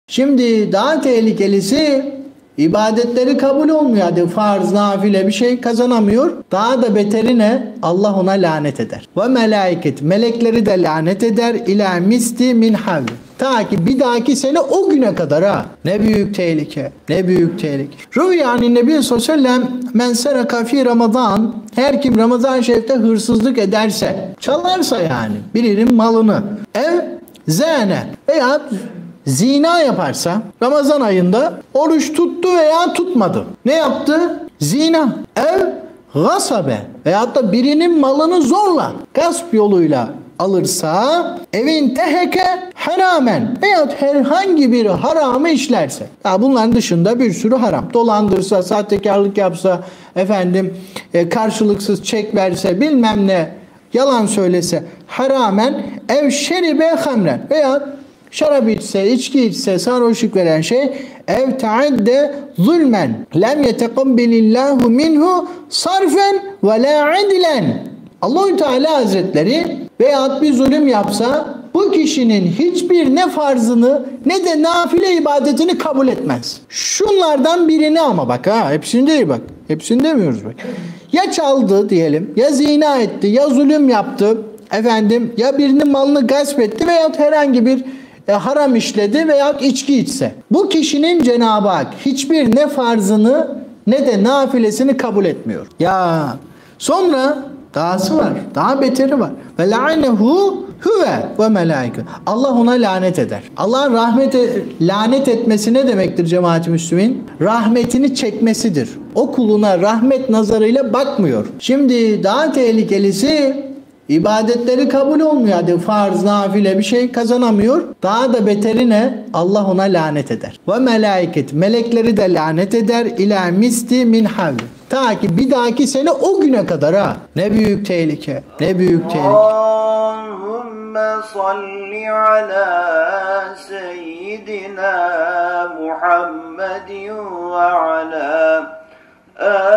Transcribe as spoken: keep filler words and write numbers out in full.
Şimdi daha tehlikelisi ibadetleri kabul olmuyor. Hadi farz, nafile bir şey kazanamıyor. Daha da beteri ne? Allah ona lanet eder. Ve melaiket, melekleri de lanet eder. İlâ misti min havli. Ta ki bir dahaki sene o güne kadar ha. Ne büyük tehlike. Ne büyük tehlike. Rüyâni Nebi sallallahu aleyhi ve sellem men seraka fî Ramazan, her kim Ramazan-ı Şerif'te hırsızlık ederse, çalarsa yani birinin malını, ev zâne veya zina yaparsa, Ramazan ayında oruç tuttu veya tutmadı. Ne yaptı? Zina. Ev gasabe veyahut da birinin malını zorla, gasp yoluyla alırsa, evin teheke haramen veyahut herhangi bir haramı işlerse. Ya bunların dışında bir sürü haram. Dolandırsa, sahtekarlık yapsa, efendim e, karşılıksız çek verse, bilmem ne, yalan söylese, haramen ev şeribe hamren veyahut şarap içse, içki içse, sarhoşluk veren şey, ev taadde zulmen lem yetekabbilillahu minhu sarfen ve la adilen. Allah-u Teala Hazretleri veyahut bir zulüm yapsa, bu kişinin hiçbir ne farzını ne de nafile ibadetini kabul etmez. Şunlardan birini ama bak ha, hepsini değil bak. Hepsini demiyoruz bak. Ya çaldı diyelim, ya zina etti, ya zulüm yaptı, efendim, ya birinin malını gasp etti veyahut herhangi bir E, haram işledi veyahut içki içse. Bu kişinin Cenab-ı Hak hiçbir ne farzını ne de nafilesini kabul etmiyor. Ya sonra dahası var. Daha beteri var. Ve la'nehu huve ve melaike. Allah ona lanet eder. Allah'ın rahmete lanet etmesi ne demektir cemaat-i Müslümin? Rahmetini çekmesidir. O kuluna rahmet nazarıyla bakmıyor. Şimdi daha tehlikelisi İbadetleri kabul olmuyor. Hadi farz, nafile bir şey kazanamıyor. Daha da beteri ne? Allah ona lanet eder. Ve melaiket, melekleri de lanet eder. İlâ misti min havli. Ta ki bir dahaki sene o güne kadar ha. Ne büyük tehlike. Ne büyük tehlike. Allahümme salli ala seyyidina Muhammedin ve ala